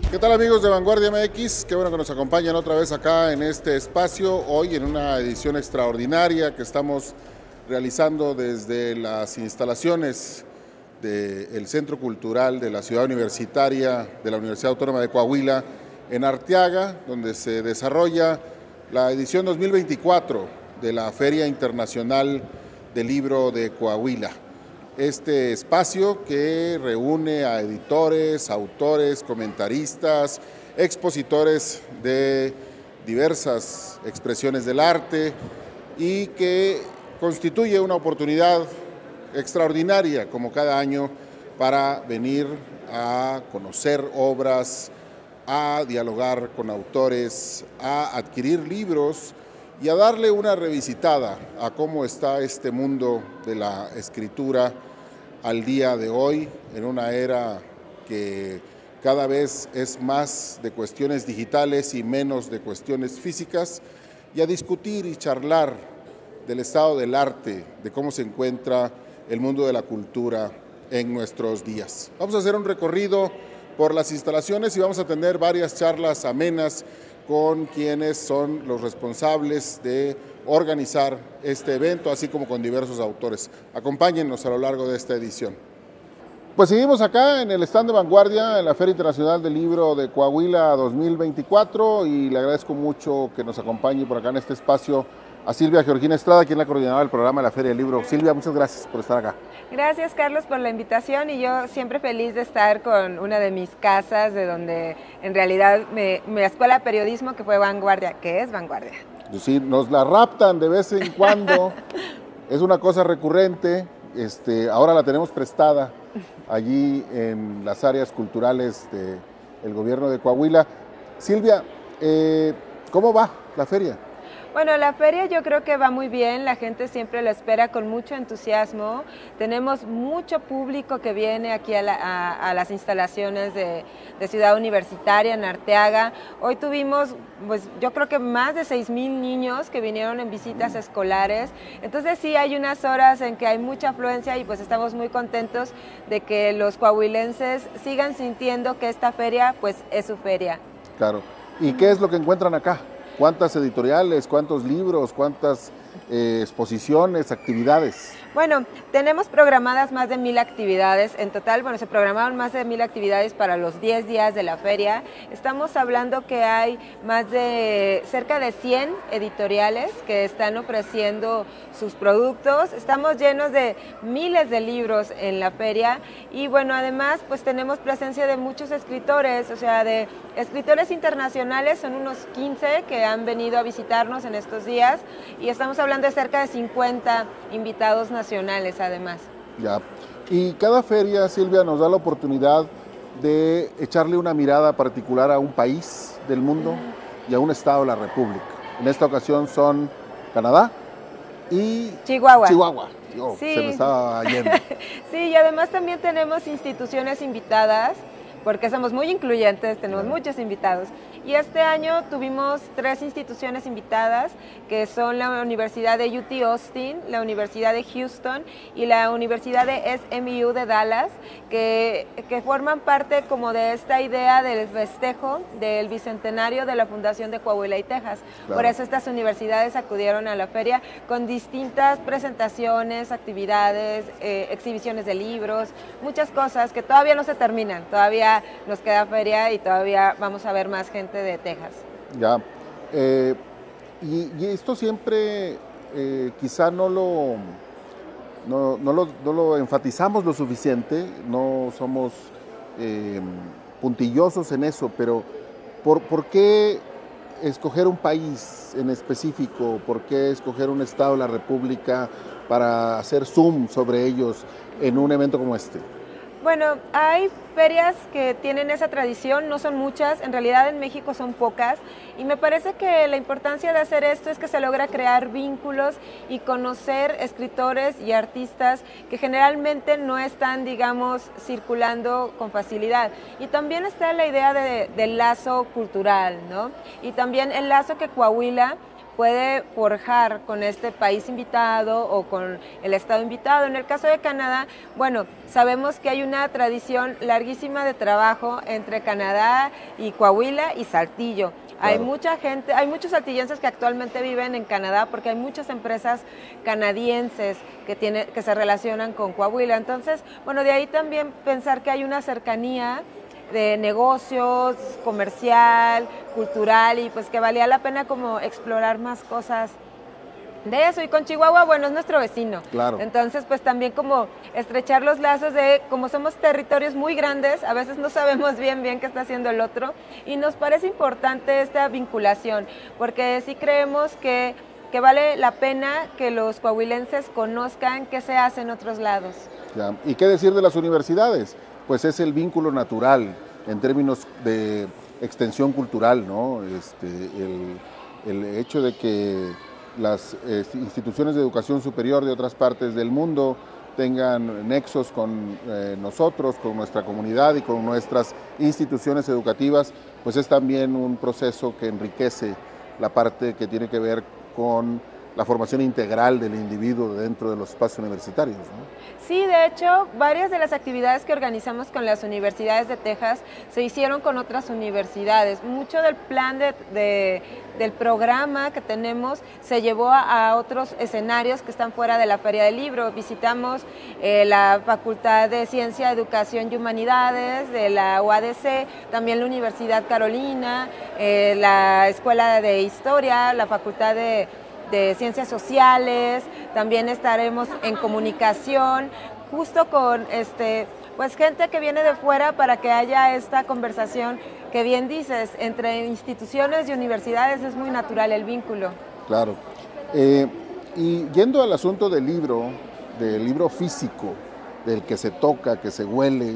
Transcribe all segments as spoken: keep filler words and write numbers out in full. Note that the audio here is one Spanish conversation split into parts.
¿Qué tal, amigos de Vanguardia M X? Qué bueno que nos acompañan otra vez acá en este espacio, hoy en una edición extraordinaria que estamos realizando desde las instalaciones del Centro Cultural de la Ciudad Universitaria de la Universidad Autónoma de Coahuila en Arteaga, donde se desarrolla la edición dos mil veinticuatro de la Feria Internacional del Libro de Coahuila. Este espacio que reúne a editores, autores, comentaristas, expositores de diversas expresiones del arte y que constituye una oportunidad extraordinaria, como cada año, para venir a conocer obras, a dialogar con autores, a adquirir libros y a darle una revisitada a cómo está este mundo de la escritura al día de hoy, en una era que cada vez es más de cuestiones digitales y menos de cuestiones físicas, y a discutir y charlar del estado del arte, de cómo se encuentra el mundo de la cultura en nuestros días. Vamos a hacer un recorrido por las instalaciones y vamos a tener varias charlas amenas con quienes son los responsables de organizar este evento, así como con diversos autores. Acompáñennos a lo largo de esta edición. Pues seguimos acá en el stand de Vanguardia, en la Feria Internacional del Libro de Coahuila dos mil veinticuatro, y le agradezco mucho que nos acompañe por acá en este espacio a Silvia Georgina Estrada, quien es la coordinadora del programa de la Feria del Libro. Silvia, muchas gracias por estar acá. Gracias, Carlos, por la invitación, y yo siempre feliz de estar con una de mis casas, de donde en realidad me, mi escuela de periodismo, que fue Vanguardia, que es Vanguardia. Sí, nos la raptan de vez en cuando, es una cosa recurrente, este, ahora la tenemos prestada allí en las áreas culturales del gobierno de Coahuila. Silvia, eh, ¿cómo va la feria? Bueno, la feria yo creo que va muy bien, la gente siempre la espera con mucho entusiasmo, tenemos mucho público que viene aquí a, la, a, a las instalaciones de, de Ciudad Universitaria en Arteaga. Hoy tuvimos, pues yo creo que más de seis mil niños que vinieron en visitas escolares, entonces sí hay unas horas en que hay mucha afluencia y pues estamos muy contentos de que los coahuilenses sigan sintiendo que esta feria pues es su feria. Claro, ¿y qué es lo que encuentran acá? ¿Cuántas editoriales, cuántos libros, cuántas eh, exposiciones, actividades? Bueno, tenemos programadas más de mil actividades en total. Bueno, se programaron más de mil actividades para los diez días de la feria. Estamos hablando que hay más de cerca de cien editoriales que están ofreciendo sus productos. Estamos llenos de miles de libros en la feria y bueno, además pues tenemos presencia de muchos escritores, o sea, de escritores internacionales, son unos quince que han venido a visitarnos en estos días y estamos hablando de cerca de cincuenta invitados nacionales además. Ya, y cada feria, Silvia, nos da la oportunidad de echarle una mirada particular a un país del mundo uh-huh. y a un estado de la República. En esta ocasión son Canadá y Chihuahua. Chihuahua. Oh, sí. Se me estaba yendo. Sí, y además también tenemos instituciones invitadas, porque somos muy incluyentes, tenemos uh-huh. muchos invitados. Y este año tuvimos tres instituciones invitadas, que son la Universidad de U T Austin, la Universidad de Houston y la Universidad de S M U de Dallas, que, que forman parte como de esta idea del festejo del bicentenario de la Fundación de Coahuila y Texas. Claro. Por eso estas universidades acudieron a la feria con distintas presentaciones, actividades, eh, exhibiciones de libros, muchas cosas que todavía no se terminan, todavía nos queda feria y todavía vamos a ver más gente de Texas. Ya, eh, y, y esto siempre eh, quizá no lo, no, no, lo, no lo enfatizamos lo suficiente, no somos eh, puntillosos en eso, pero ¿por, ¿por qué escoger un país en específico? ¿Por qué escoger un estado de la República para hacer zoom sobre ellos en un evento como este? Bueno, hay ferias que tienen esa tradición, no son muchas, en realidad en México son pocas, y me parece que la importancia de hacer esto es que se logra crear vínculos y conocer escritores y artistas que generalmente no están, digamos, circulando con facilidad. Y también está la idea de, del lazo cultural, ¿no? Y también el lazo que Coahuila puede forjar con este país invitado o con el estado invitado. En el caso de Canadá, bueno, sabemos que hay una tradición larguísima de trabajo entre Canadá y Coahuila y Saltillo. Claro. Hay mucha gente, hay muchos saltillenses que actualmente viven en Canadá porque hay muchas empresas canadienses que, tiene, que se relacionan con Coahuila. Entonces, bueno, de ahí también pensar que hay una cercanía de negocios, comercial, cultural, y pues que valía la pena como explorar más cosas de eso. Y con Chihuahua, bueno, es nuestro vecino. Claro. Entonces, pues también como estrechar los lazos de, como somos territorios muy grandes, a veces no sabemos bien bien qué está haciendo el otro, y nos parece importante esta vinculación, porque sí creemos que, que vale la pena que los coahuilenses conozcan qué se hace en otros lados. Ya. ¿Y qué decir de las universidades? Pues es el vínculo natural en términos de extensión cultural, ¿no? Este, el, el hecho de que las eh, instituciones de educación superior de otras partes del mundo tengan nexos con eh, nosotros, con nuestra comunidad y con nuestras instituciones educativas, pues es también un proceso que enriquece la parte que tiene que ver con la formación integral del individuo dentro de los espacios universitarios, ¿no? Sí, de hecho, varias de las actividades que organizamos con las universidades de Texas se hicieron con otras universidades. Mucho del plan de, de, del programa que tenemos se llevó a, a otros escenarios que están fuera de la Feria del Libro. Visitamos eh, la Facultad de Ciencia, Educación y Humanidades de la U A D C, también la Universidad Carolina, eh, la Escuela de Historia, la Facultad de de Ciencias Sociales, también estaremos en comunicación, justo con este, pues gente que viene de fuera para que haya esta conversación que bien dices, entre instituciones y universidades es muy natural el vínculo. Claro. Eh, y yendo al asunto del libro, del libro físico, del que se toca, que se huele,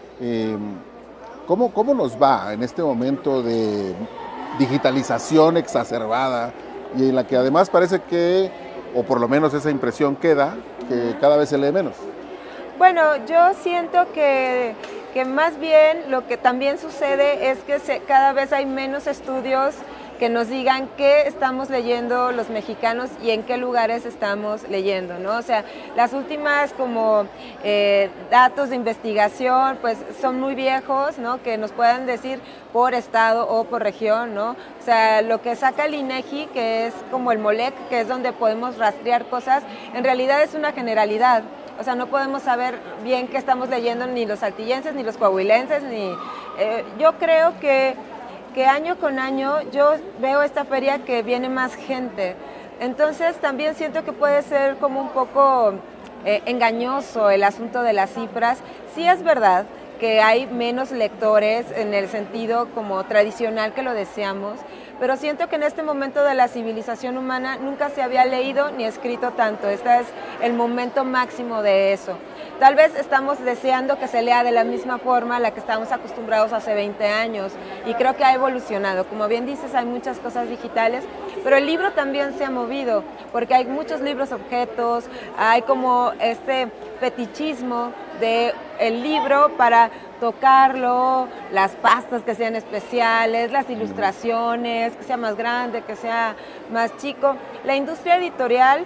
eh, ¿cómo, ¿cómo nos va en este momento de digitalización exacerbada? Y en la que además parece que, o por lo menos esa impresión queda, que cada vez se lee menos. Bueno, yo siento que, que más bien lo que también sucede es que se, cada vez hay menos estudios que nos digan qué estamos leyendo los mexicanos y en qué lugares estamos leyendo, ¿no? O sea, las últimas como eh, datos de investigación, pues son muy viejos, ¿no? Que nos puedan decir por estado o por región, ¿no? O sea, lo que saca el INEGI, que es como el MOLEC, que es donde podemos rastrear cosas, en realidad es una generalidad. O sea, no podemos saber bien qué estamos leyendo ni los saltillenses, ni los coahuilenses, ni... Eh, yo creo que que año con año yo veo esta feria que viene más gente. Entonces también siento que puede ser como un poco eh, engañoso el asunto de las cifras. Sí es verdad que hay menos lectores en el sentido como tradicional que lo deseamos, pero siento que en este momento de la civilización humana nunca se había leído ni escrito tanto. Este es el momento máximo de eso. Tal vez estamos deseando que se lea de la misma forma a la que estábamos acostumbrados hace veinte años, y creo que ha evolucionado. Como bien dices, hay muchas cosas digitales, pero el libro también se ha movido, porque hay muchos libros objetos, hay como este fetichismo de el libro para tocarlo, las pastas que sean especiales, las ilustraciones, que sea más grande, que sea más chico. La industria editorial,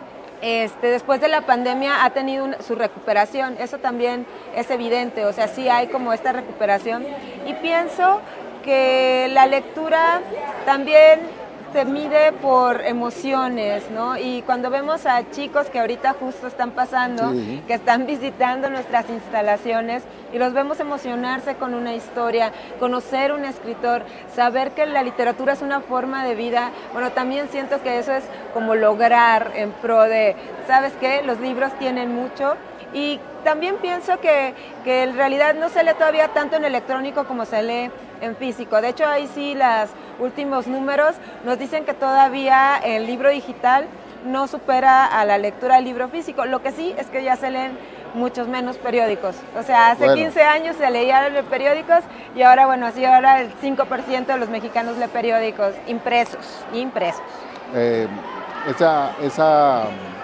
Este, después de la pandemia ha tenido una, su recuperación, eso también es evidente, o sea, sí hay como esta recuperación, y pienso que la lectura también se mide por emociones, ¿no? Y cuando vemos a chicos que ahorita justo están pasando, sí, que están visitando nuestras instalaciones y los vemos emocionarse con una historia, conocer un escritor, saber que la literatura es una forma de vida, bueno, también siento que eso es como lograr en pro de, ¿sabes qué? Los libros tienen mucho. Y también pienso que, que en realidad no se lee todavía tanto en electrónico como se lee en físico. De hecho, ahí sí los últimos números nos dicen que todavía el libro digital no supera a la lectura del libro físico. Lo que sí es que ya se leen muchos menos periódicos. O sea, hace bueno. quince años se leían periódicos y ahora, bueno, así ahora el cinco por ciento de los mexicanos lee periódicos impresos, impresos. Eh, esa... esa...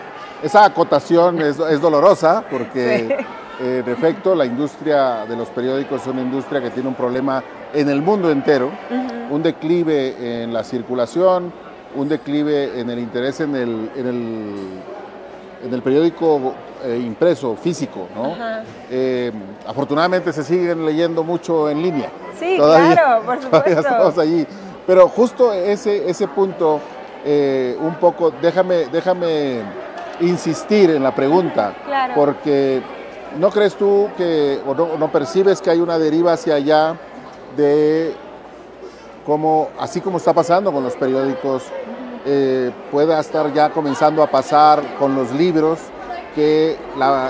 Esa acotación es, es dolorosa porque, sí. eh, en efecto, la industria de los periódicos es una industria que tiene un problema en el mundo entero, uh-huh. un declive en la circulación, un declive en el interés en el, en el, en el periódico eh, impreso, físico, ¿no? Eh, afortunadamente se siguen leyendo mucho en línea. Sí, todavía, claro, por supuesto. Todavía estamos allí. Pero justo ese, ese punto, eh, un poco, déjame, déjame insistir en la pregunta, claro. Porque ¿no crees tú que, o no, no percibes que hay una deriva hacia allá de cómo, así como está pasando con los periódicos, eh, pueda estar ya comenzando a pasar con los libros, que la,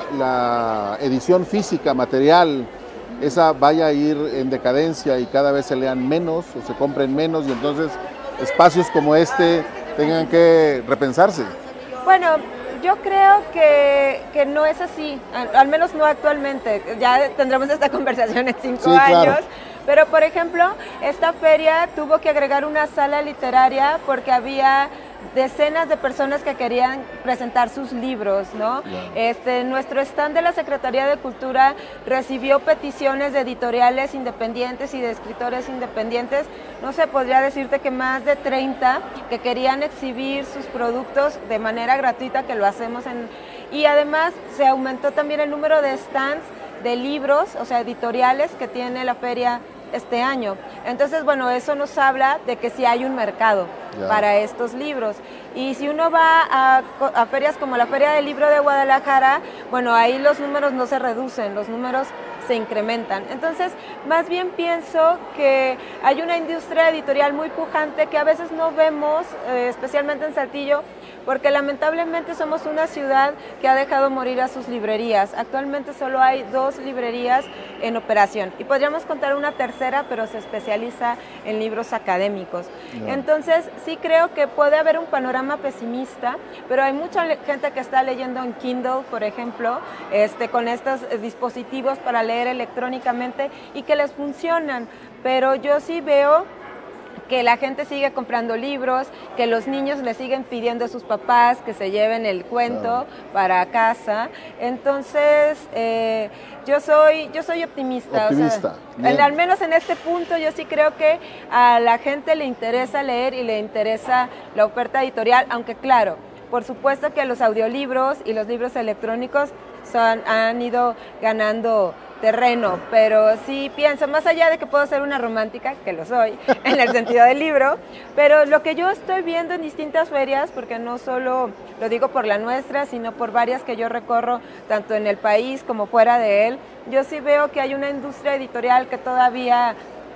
la edición física, material, esa vaya a ir en decadencia y cada vez se lean menos o se compren menos y entonces espacios como este tengan que repensarse? Bueno, yo creo que, que no es así, al, al menos no actualmente. Ya tendremos esta conversación en cinco sí, años. Claro. Pero, por ejemplo, esta feria tuvo que agregar una sala literaria porque había decenas de personas que querían presentar sus libros, ¿no? Yeah. Este, nuestro stand de la Secretaría de Cultura recibió peticiones de editoriales independientes y de escritores independientes. No sé, podría decirte que más de treinta que querían exhibir sus productos de manera gratuita, que lo hacemos en... Y además se aumentó también el número de stands de libros, o sea, editoriales que tiene la feria este año. Entonces, bueno, eso nos habla de que sí hay un mercado yeah. para estos libros. Y si uno va a, a ferias como la Feria del Libro de Guadalajara, bueno, ahí los números no se reducen, los números se incrementan. Entonces, más bien pienso que hay una industria editorial muy pujante que a veces no vemos, eh, especialmente en Saltillo, porque lamentablemente somos una ciudad que ha dejado morir a sus librerías. Actualmente solo hay dos librerías en operación y podríamos contar una tercera, pero se especializa en libros académicos. No. Entonces, sí creo que puede haber un panorama pesimista, pero hay mucha gente que está leyendo en Kindle, por ejemplo, este, con estos dispositivos para leer electrónicamente y que les funcionan, pero yo sí veo que la gente sigue comprando libros, que los niños le siguen pidiendo a sus papás que se lleven el cuento claro. para casa. Entonces, eh, yo soy yo soy optimista. Optimista. O sea, en, al menos en este punto yo sí creo que a la gente le interesa leer y le interesa la oferta editorial, aunque claro, por supuesto que los audiolibros y los libros electrónicos son, han ido ganando terreno, pero sí pienso, más allá de que puedo ser una romántica, que lo soy, en el sentido del libro, pero lo que yo estoy viendo en distintas ferias, porque no solo lo digo por la nuestra, sino por varias que yo recorro, tanto en el país como fuera de él, yo sí veo que hay una industria editorial que todavía...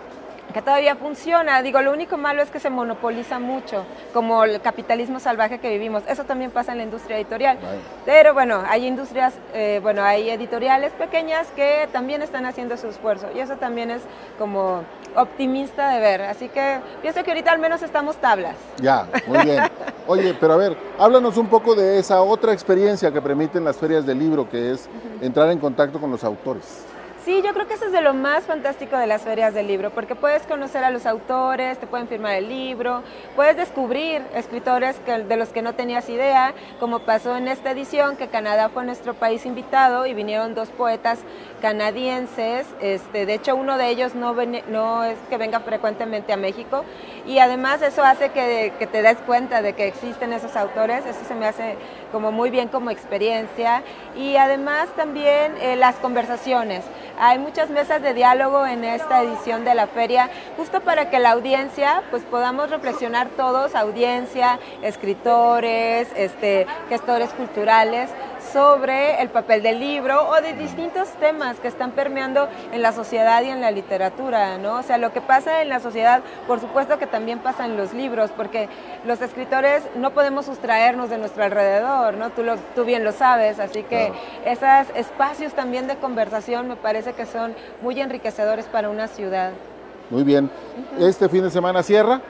que todavía funciona. Digo, lo único malo es que se monopoliza mucho, como el capitalismo salvaje que vivimos. Eso también pasa en la industria editorial. Vale. Pero bueno, hay industrias, eh, bueno, hay editoriales pequeñas que también están haciendo su esfuerzo y eso también es como optimista de ver. Así que pienso que ahorita al menos estamos tablas. Ya, muy bien. Oye, pero a ver, háblanos un poco de esa otra experiencia que permiten las ferias del libro, que es uh-huh. entrar en contacto con los autores. Sí, yo creo que eso es de lo más fantástico de las ferias del libro, porque puedes conocer a los autores, te pueden firmar el libro, puedes descubrir escritores que, de los que no tenías idea, como pasó en esta edición, que Canadá fue nuestro país invitado y vinieron dos poetas canadienses, este, de hecho uno de ellos no, ven, no es que venga frecuentemente a México, y además eso hace que, que te des cuenta de que existen esos autores, eso se me hace como muy bien como experiencia, y además también eh, las conversaciones. Hay muchas mesas de diálogo en esta edición de la feria, justo para que la audiencia, pues podamos reflexionar todos, audiencia, escritores, este, gestores culturales, sobre el papel del libro o de distintos temas que están permeando en la sociedad y en la literatura, ¿no? O sea, lo que pasa en la sociedad, por supuesto que también pasa en los libros, porque los escritores no podemos sustraernos de nuestro alrededor, ¿no? Tú, lo, tú bien lo sabes, así que claro. Esos espacios también de conversación me parece que son muy enriquecedores para una ciudad. Muy bien. Uh-huh. Este fin de semana cierra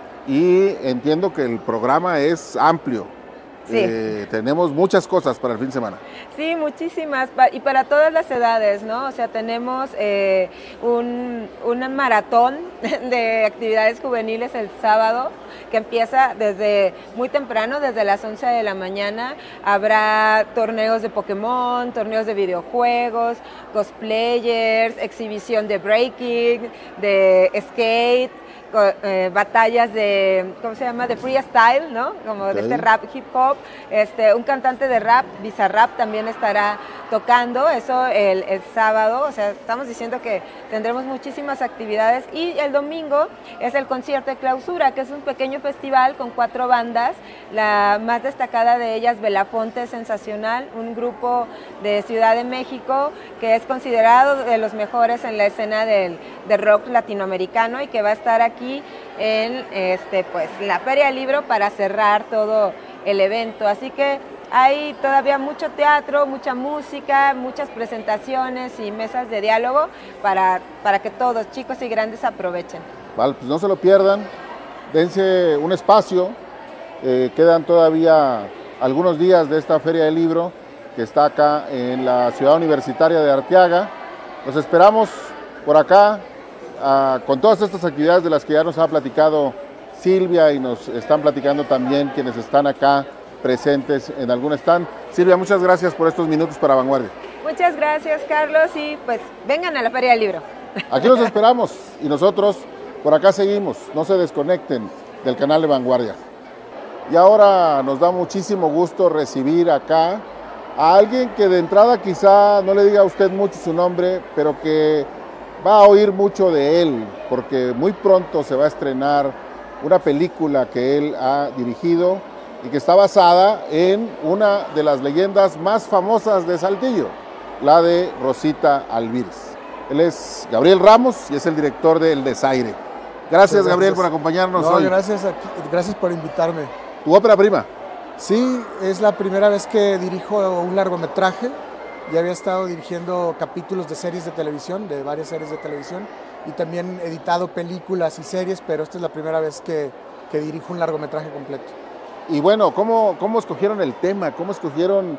y entiendo que el programa es amplio. Sí. Eh, tenemos muchas cosas para el fin de semana. Sí, muchísimas, y para todas las edades, ¿no? O sea, tenemos eh, un, un maratón de actividades juveniles el sábado, que empieza desde muy temprano, desde las once de la mañana. Habrá torneos de Pokémon, torneos de videojuegos, cosplayers, exhibición de breaking, de skate, eh, batallas de, ¿cómo se llama? De freestyle, ¿no? Como okay. de este rap hip hop. Este, un cantante de rap, Bizarrap, también estará tocando, eso el, el sábado. O sea, estamos diciendo que tendremos muchísimas actividades. Y el domingo es el concierto de clausura, que es un pequeño festival con cuatro bandas. La más destacada de ellas, Belafonte Sensacional, un grupo de Ciudad de México que es considerado de los mejores en la escena del, del rock latinoamericano y que va a estar aquí en este, pues, la Feria del Libro para cerrar todo el evento. Así que hay todavía mucho teatro, mucha música, muchas presentaciones y mesas de diálogo para, para que todos, chicos y grandes, aprovechen. Vale, pues no se lo pierdan, dense un espacio, eh, quedan todavía algunos días de esta Feria del Libro que está acá en la Ciudad Universitaria de Arteaga. Los esperamos por acá, uh, con todas estas actividades de las que ya nos ha platicado Silvia y nos están platicando también quienes están acá presentes en algún stand. Silvia, muchas gracias por estos minutos para Vanguardia. Muchas gracias, Carlos, y pues vengan a la Feria del Libro. Aquí los esperamos y nosotros por acá seguimos, no se desconecten del canal de Vanguardia. Y ahora nos da muchísimo gusto recibir acá a alguien que de entrada quizá no le diga a usted mucho su nombre, pero que va a oír mucho de él, porque muy pronto se va a estrenar una película que él ha dirigido y que está basada en una de las leyendas más famosas de Saltillo, la de Rosita Alvírez. Él es Gabriel Ramos y es el director de El Desaire. Gracias, gracias. Gabriel, por acompañarnos no, hoy. Gracias, aquí, gracias por invitarme. ¿Tu ópera prima? Sí, es la primera vez que dirijo un largometraje. Ya había estado dirigiendo capítulos de series de televisión, de varias series de televisión, y también editado películas y series, pero esta es la primera vez que, que dirijo un largometraje completo. Y bueno, ¿cómo, ¿cómo escogieron el tema? ¿Cómo escogieron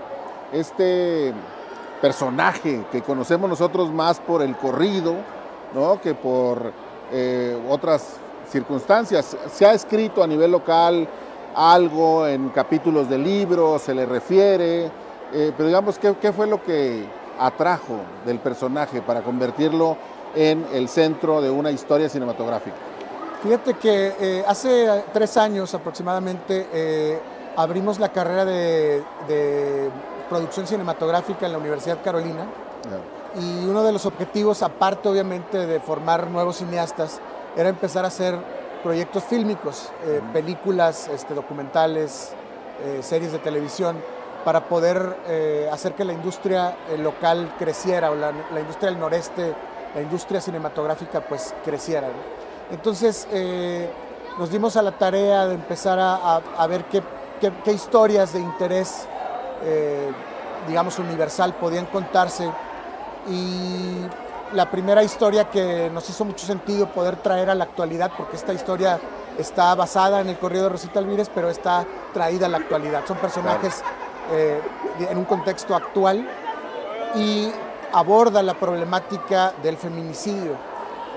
este personaje que conocemos nosotros más por el corrido, ¿no? que por eh, otras circunstancias? ¿Se ha escrito a nivel local algo en capítulos de libros, se le refiere? Eh, pero digamos, ¿qué, ¿qué fue lo que atrajo del personaje para convertirlo en el centro de una historia cinematográfica? Fíjate que eh, hace tres años aproximadamente eh, abrimos la carrera de, de producción cinematográfica en la Universidad Carolina. Yeah. Y uno de los objetivos, aparte obviamente de formar nuevos cineastas, era empezar a hacer proyectos fílmicos, eh, uh-huh. películas, este, documentales, eh, series de televisión, para poder eh, hacer que la industria eh, local creciera, o la, la industria del noreste, la industria cinematográfica pues creciera, ¿no? Entonces eh, nos dimos a la tarea de empezar a, a, a ver qué, qué, qué historias de interés, eh, digamos, universal podían contarse, y la primera historia que nos hizo mucho sentido poder traer a la actualidad, porque esta historia está basada en el corrido de Rosita Alvírez, pero está traída a la actualidad. Son personajes eh, en un contexto actual y aborda la problemática del feminicidio.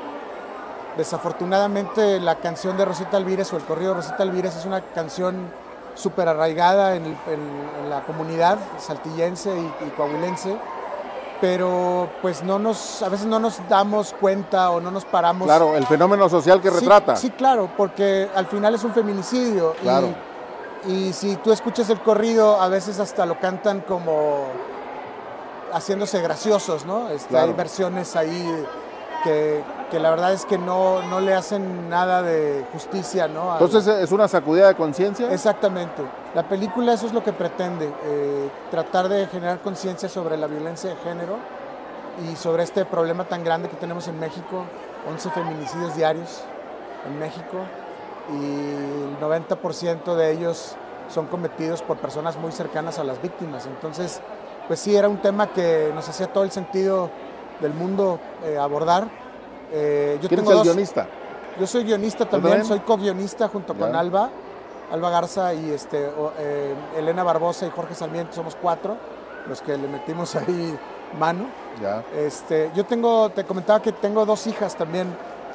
Desafortunadamente, la canción de Rosita Alvírez o el corrido de Rosita Alvírez es una canción súper arraigada en, el, en, en la comunidad saltillense y, y coahuilense, pero pues no nos, a veces no nos damos cuenta o no nos paramos. Claro, el fenómeno social que retrata. Sí, sí, claro, porque al final es un feminicidio. Claro. Y, y si tú escuchas el corrido, a veces hasta lo cantan como haciéndose graciosos, ¿no? Este, claro. Hay versiones ahí que, que la verdad es que no, no le hacen nada de justicia, ¿no? Al... Entonces, ¿es una sacudida de conciencia? Exactamente. La película eso es lo que pretende, eh, tratar de generar conciencia sobre la violencia de género y sobre este problema tan grande que tenemos en México, once feminicidios diarios en México, y el noventa por ciento de ellos son cometidos por personas muy cercanas a las víctimas. Entonces, pues sí, era un tema que nos hacía todo el sentido del mundo eh, abordar. Eh, yo ¿Quién tengo es el dos, guionista? Yo soy guionista también, soy co-guionista junto ya. con Alba, Alba Garza y este, eh, Elena Barbosa y Jorge Sarmiento, somos cuatro los que le metimos ahí mano. Ya. Este, yo tengo, te comentaba que tengo dos hijas también,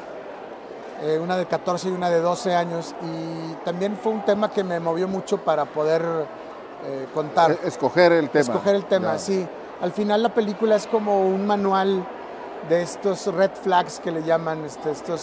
eh, una de catorce y una de doce años, y también fue un tema que me movió mucho para poder eh, contar. Escoger el tema. Escoger el tema, ya. sí. Al final la película es como un manual de estos red flags que le llaman, este, estos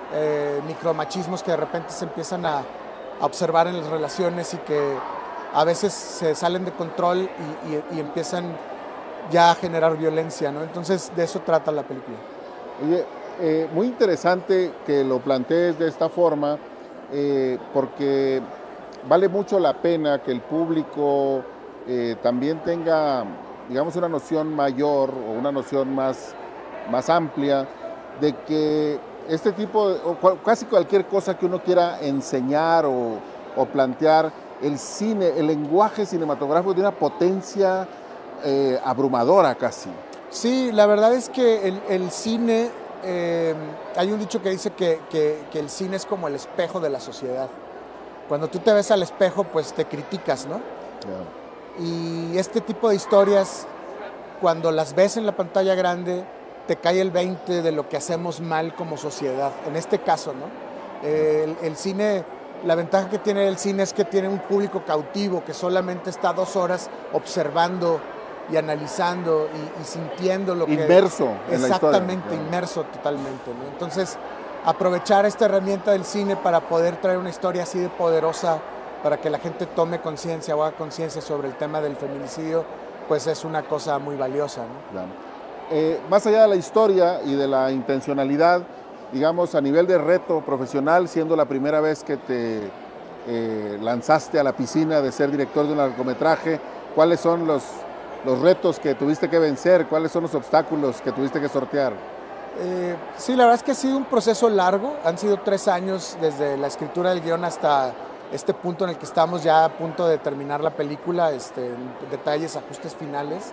eh, micromachismos que de repente se empiezan a, a observar en las relaciones y que a veces se salen de control y, y, y empiezan ya a generar violencia, ¿no? Entonces de eso trata la película. Oye, eh, muy interesante que lo plantees de esta forma, eh, porque vale mucho la pena que el público eh, también tenga, digamos, una noción mayor o una noción más, más amplia de que este tipo, de, o cual, casi cualquier cosa que uno quiera enseñar o, o plantear, el cine, el lenguaje cinematográfico tiene una potencia eh, abrumadora casi. Sí, la verdad es que el, el cine, eh, hay un dicho que dice que, que, que el cine es como el espejo de la sociedad. Cuando tú te ves al espejo, pues te criticas, ¿no? Yeah. Y este tipo de historias, cuando las ves en la pantalla grande, te cae el veinte de lo que hacemos mal como sociedad, en este caso, ¿no? Eh, el, el cine, la ventaja que tiene el cine es que tiene un público cautivo que solamente está dos horas observando y analizando y, y sintiendo lo que... Inmerso en la historia. Exactamente, inmerso totalmente, ¿no? Entonces, aprovechar esta herramienta del cine para poder traer una historia así de poderosa, para que la gente tome conciencia o haga conciencia sobre el tema del feminicidio, pues es una cosa muy valiosa, ¿no? Claro. Eh, más allá de la historia y de la intencionalidad, digamos, a nivel de reto profesional, siendo la primera vez que te eh, lanzaste a la piscina de ser director de un largometraje, ¿cuáles son los, los retos que tuviste que vencer? ¿Cuáles son los obstáculos que tuviste que sortear? Eh, sí, la verdad es que ha sido un proceso largo, han sido tres años desde la escritura del guión hasta este punto en el que estamos ya a punto de terminar la película, este, detalles, ajustes finales.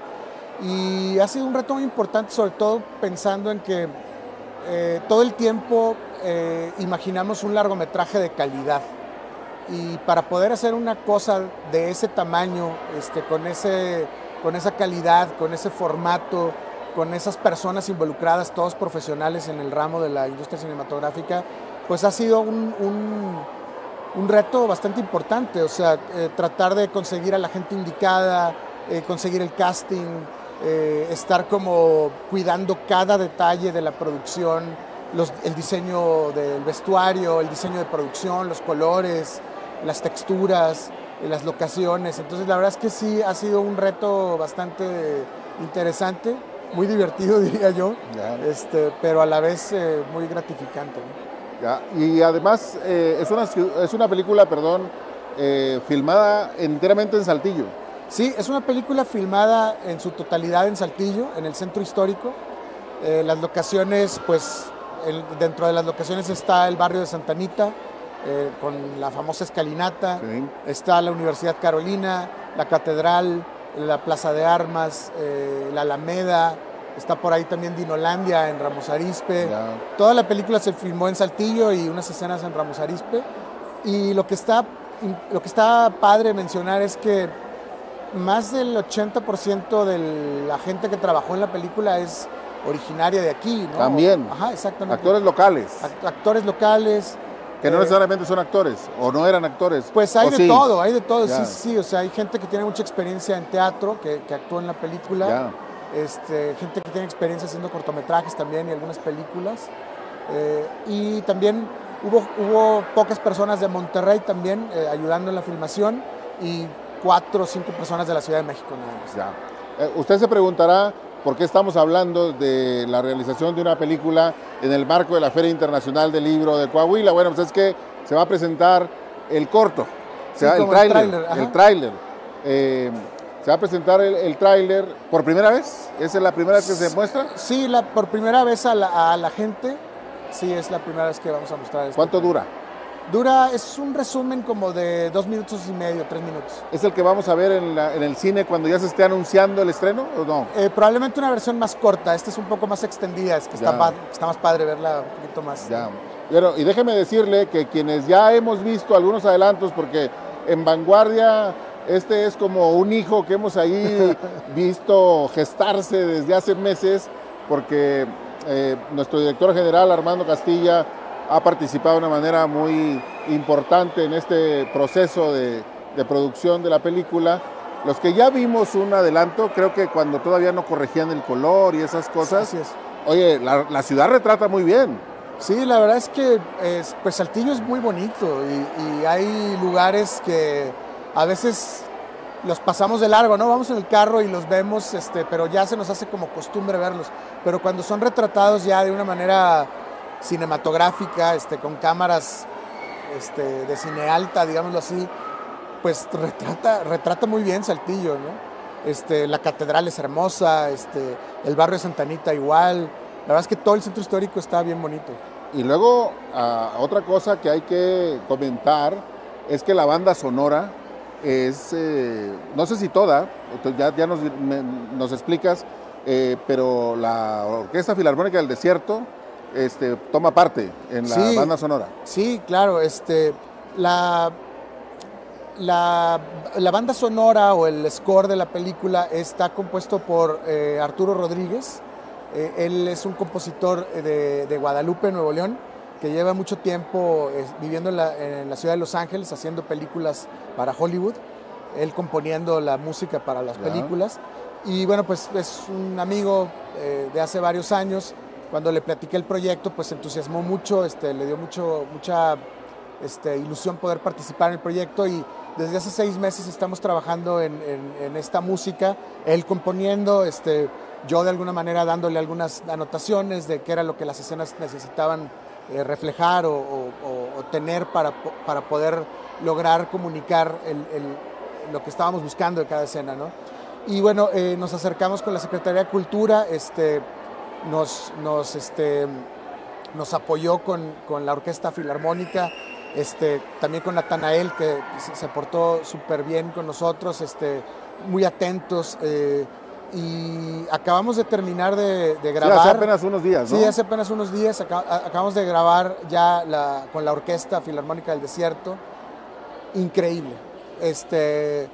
Y ha sido un reto muy importante, sobre todo pensando en que eh, todo el tiempo eh, imaginamos un largometraje de calidad. Y para poder hacer una cosa de ese tamaño, este, con, ese, con esa calidad, con ese formato, con esas personas involucradas, todos profesionales en el ramo de la industria cinematográfica, pues ha sido un, un, un reto bastante importante. O sea, eh, tratar de conseguir a la gente indicada, eh, conseguir el casting, Eh, estar como cuidando cada detalle de la producción, los, el diseño del vestuario, el diseño de producción, los colores, las texturas, eh, las locaciones. Entonces la verdad es que sí ha sido un reto bastante interesante, muy divertido diría yo, yeah. este, pero a la vez eh, muy gratificante, ¿no? Yeah. Y además eh, es, una, es una película, perdón, eh, filmada enteramente en Saltillo. Sí, es una película filmada en su totalidad en Saltillo, en el centro histórico. Eh, las locaciones, pues, el, dentro de las locaciones está el barrio de Santa Anita, eh, con la famosa escalinata, sí. Está la Universidad Carolina, la Catedral, la Plaza de Armas, eh, la Alameda, está por ahí también Dinolandia en Ramos Arizpe. Yeah. Toda la película se filmó en Saltillo y unas escenas en Ramos Arizpe. Y lo que está, lo que está padre mencionar es que más del ochenta por ciento de la gente que trabajó en la película es originaria de aquí, ¿no? También. Ajá, exactamente. Actores locales. Act actores locales. Que no eh, necesariamente son actores, o no eran actores. Pues hay de sí. todo, hay de todo, yeah. sí, sí. O sea, hay gente que tiene mucha experiencia en teatro, que, que actuó en la película. Yeah. Este, gente que tiene experiencia haciendo cortometrajes también y algunas películas. Eh, y también hubo, hubo pocas personas de Monterrey también eh, ayudando en la filmación y cuatro o cinco personas de la Ciudad de México nada más. Ya. Eh, usted se preguntará por qué estamos hablando de la realización de una película en el marco de la Feria Internacional del Libro de Coahuila. Bueno, pues es que se va a presentar el corto, o sea, sí, el tráiler. El tráiler. Eh, se va a presentar el, el tráiler por primera vez. ¿Esa es la primera vez que se muestra? Sí, la, por primera vez a la, a la gente. Sí, es la primera vez que vamos a mostrar esto. ¿Cuánto dura? Dura, es un resumen como de dos minutos y medio, tres minutos. ¿Es el que vamos a ver en, la, en el cine cuando ya se esté anunciando el estreno o no? Eh, probablemente una versión más corta, esta es un poco más extendida, es que está, pa, está más padre verla un poquito más. Ya. Pero, y déjeme decirle que quienes ya hemos visto algunos adelantos, porque en Vanguardia este es como un hijo que hemos ahí visto gestarse desde hace meses, porque eh, nuestro director general, Armando Castilla, ha participado de una manera muy importante en este proceso de, de producción de la película. Los que ya vimos un adelanto, creo que cuando todavía no corregían el color y esas cosas, Así es. oye, la, la ciudad retrata muy bien. Sí, la verdad es que es, pues Saltillo es muy bonito y, y hay lugares que a veces los pasamos de largo, ¿no? Vamos en el carro y los vemos, este, pero ya se nos hace como costumbre verlos. Pero cuando son retratados ya de una manera cinematográfica, este, con cámaras este, de cine alta, digámoslo así, pues retrata, retrata muy bien Saltillo, ¿no? Este, la catedral es hermosa, este, el barrio de Santa Anita igual. La verdad es que todo el centro histórico está bien bonito. Y luego, uh, otra cosa que hay que comentar es que la banda sonora es, eh, no sé si toda, ya, ya nos, me, nos explicas, eh, pero la Orquesta Filarmónica del Desierto este, toma parte en la sí, banda sonora. Sí, claro. Este, la, la, la banda sonora o el score de la película está compuesto por eh, Arturo Rodríguez. Eh, él es un compositor de, de Guadalupe, Nuevo León, que lleva mucho tiempo eh, viviendo en la, en la ciudad de Los Ángeles, haciendo películas para Hollywood, él componiendo la música para las yeah. películas. Y bueno, pues es un amigo eh, de hace varios años. Cuando le platiqué el proyecto, pues se entusiasmó mucho, este, le dio mucho, mucha este, ilusión poder participar en el proyecto y desde hace seis meses estamos trabajando en, en, en esta música, él componiendo, este, yo de alguna manera dándole algunas anotaciones de qué era lo que las escenas necesitaban eh, reflejar o, o, o tener para, para poder lograr comunicar el, el, lo que estábamos buscando de cada escena, ¿no? Y bueno, eh, nos acercamos con la Secretaría de Cultura, este, nos, nos, este, nos apoyó con, con la Orquesta Filarmónica, este, también con Natanael, que se portó súper bien con nosotros, este, muy atentos. Eh, y acabamos de terminar de, de grabar. Sí, hace apenas unos días, ¿no? Sí, hace apenas unos días. Acabamos de grabar ya la, con la Orquesta Filarmónica del Desierto. Increíble. Este,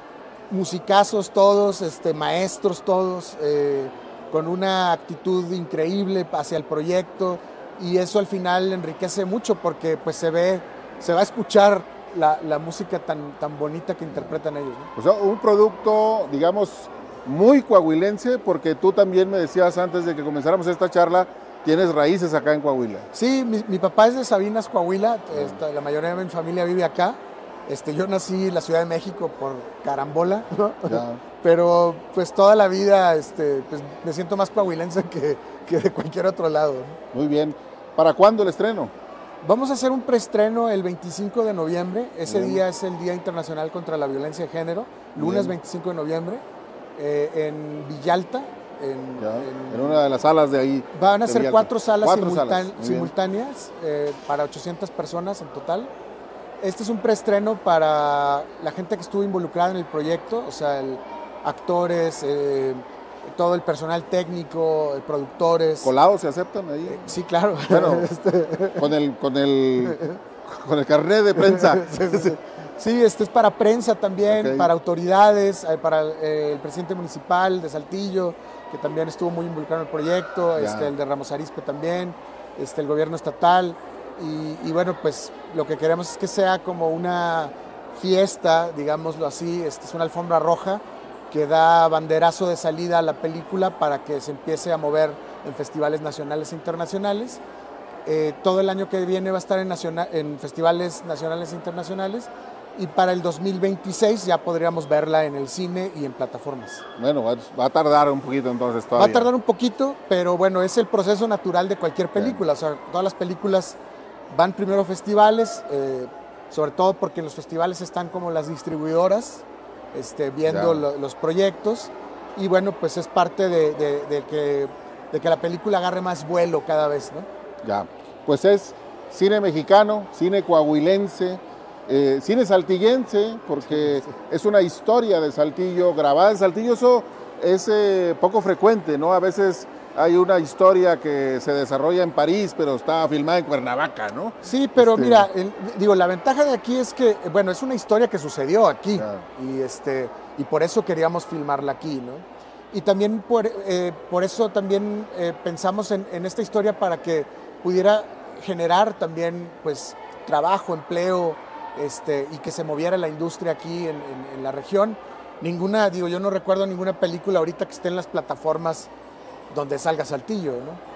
musicazos todos, este, maestros todos, eh, con una actitud increíble hacia el proyecto. Y eso al final enriquece mucho porque pues se ve, se va a escuchar la, la música tan, tan bonita que interpretan ellos, ¿no? O sea, un producto, digamos, muy coahuilense, porque tú también me decías antes de que comenzáramos esta charla, tienes raíces acá en Coahuila. Sí, mi, mi papá es de Sabinas, Coahuila, esta, la mayoría de mi familia vive acá. Este, yo nací en la Ciudad de México por carambola, ¿no? Ya. Pero pues toda la vida este, pues, me siento más coahuilense que, que de cualquier otro lado, ¿no? Muy bien. ¿Para cuándo el estreno? Vamos a hacer un preestreno el veinticinco de noviembre. Ese bien. día es el Día Internacional contra la Violencia de Género, lunes bien. veinticinco de noviembre, eh, en Villalta. En, en, en una de las salas de ahí. Van a ser Villalta. cuatro salas, cuatro simultán salas. simultáneas eh, para ochocientas personas en total. Este es un preestreno para la gente que estuvo involucrada en el proyecto, o sea, el, actores, eh, todo el personal técnico, productores. ¿Colados se aceptan ahí? Eh, sí, claro. Bueno, este... con el con el con el carnet de prensa. Sí, sí, sí. Sí, este es para prensa también, okay. Para autoridades, para eh, el presidente municipal de Saltillo, que también estuvo muy involucrado en el proyecto, este, el de Ramos Arizpe también, este, el gobierno estatal. Y, y bueno, pues lo que queremos es que sea como una fiesta, digámoslo así, este, es una alfombra roja que da banderazo de salida a la película para que se empiece a mover en festivales nacionales e internacionales. Eh, todo el año que viene va a estar en, nacional, en festivales nacionales e internacionales y para el dos mil veintiséis ya podríamos verla en el cine y en plataformas. Bueno, va a tardar un poquito entonces todavía. Va a tardar un poquito, pero bueno, es el proceso natural de cualquier película. Bien. O sea, todas las películas van primero a festivales, eh, sobre todo porque en los festivales están como las distribuidoras, Este, viendo lo, los proyectos y bueno, pues es parte de, de, de, que, de que la película agarre más vuelo cada vez, ¿no? Ya, pues es cine mexicano, cine coahuilense, eh, cine saltillense, porque sí, sí. es una historia de Saltillo, grabada en Saltillo. Eso es eh, poco frecuente, ¿no? A veces hay una historia que se desarrolla en París, pero está filmada en Cuernavaca, ¿no? Sí, pero este... mira, el, digo, la ventaja de aquí es que, bueno, es una historia que sucedió aquí, claro. y, este, y por eso queríamos filmarla aquí, ¿no? Y también por, eh, por eso también eh, pensamos en, en esta historia para que pudiera generar también, pues, trabajo, empleo, este, y que se moviera la industria aquí en, en, en la región. Ninguna, digo, yo no recuerdo ninguna película ahorita que esté en las plataformas donde salga Saltillo, ¿no?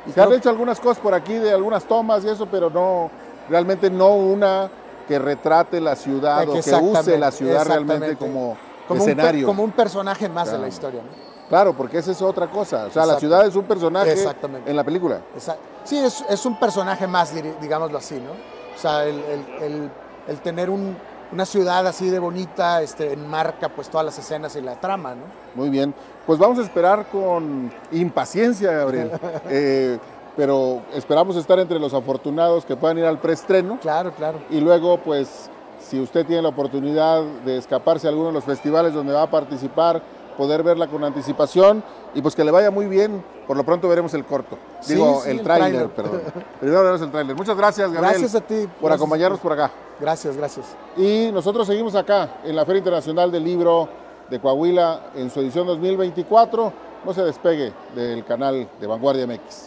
Y Se han creo- hecho algunas cosas por aquí de algunas tomas y eso, pero no, realmente no una que retrate la ciudad o que use la ciudad realmente como, como escenario. Un, pe- como un personaje más Claro. de la historia, ¿no? Claro, porque esa es otra cosa. O sea, la Exacto. ciudad es un personaje Exactamente. en la película. Exacto. Sí, es, es un personaje más, diri- digámoslo así, ¿no? O sea, el, el- el- el tener un- una ciudad así de bonita este, enmarca pues todas las escenas y la trama, ¿no? Muy bien. Pues vamos a esperar con impaciencia, Gabriel. Eh, pero esperamos estar entre los afortunados que puedan ir al preestreno. Claro, claro. Y luego, pues, si usted tiene la oportunidad de escaparse a alguno de los festivales donde va a participar, poder verla con anticipación y pues que le vaya muy bien. Por lo pronto veremos el corto. Sí, Digo, sí, el, el tráiler, tráiler. perdón. Primero veremos el tráiler. Muchas gracias, Gabriel. Gracias a ti. Por Gracias acompañarnos a ti. por acá. Gracias, gracias. Y nosotros seguimos acá en la Feria Internacional del Libro de Coahuila en su edición dos mil veinticuatro. No se despegue del canal de Vanguardia M X.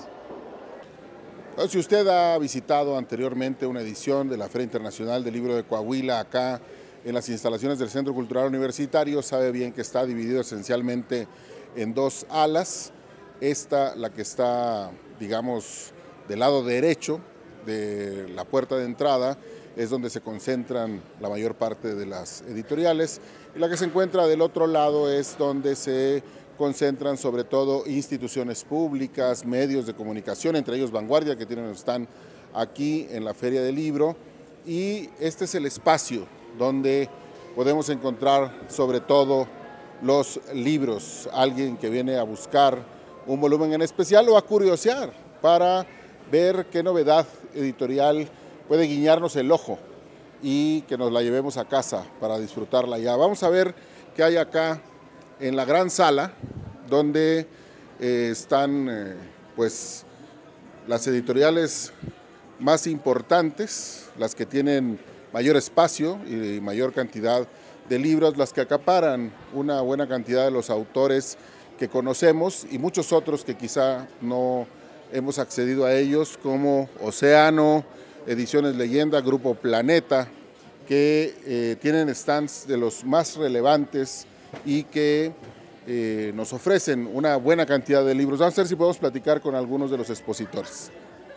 Si usted ha visitado anteriormente una edición de la Feria Internacional del Libro de Coahuila acá en las instalaciones del Centro Cultural Universitario, sabe bien que está dividido esencialmente en dos alas. Esta, la que está, digamos, del lado derecho de la puerta de entrada, es donde se concentran la mayor parte de las editoriales, y la que se encuentra del otro lado es donde se concentran sobre todo instituciones públicas, medios de comunicación, entre ellos Vanguardia, que tienen, están aquí en la Feria del Libro, y este es el espacio donde podemos encontrar sobre todo los libros, alguien que viene a buscar un volumen en especial o a curiosear para ver qué novedad editorial puede guiñarnos el ojo y que nos la llevemos a casa para disfrutarla ya. Vamos a ver qué hay acá en la gran sala, donde eh, están eh, pues las editoriales más importantes, las que tienen mayor espacio y mayor cantidad de libros, las que acaparan una buena cantidad de los autores que conocemos y muchos otros que quizá no hemos accedido a ellos, como Océano, Ediciones Leyenda, Grupo Planeta, que eh, tienen stands de los más relevantes y que eh, nos ofrecen una buena cantidad de libros. Vamos a ver si podemos platicar con algunos de los expositores.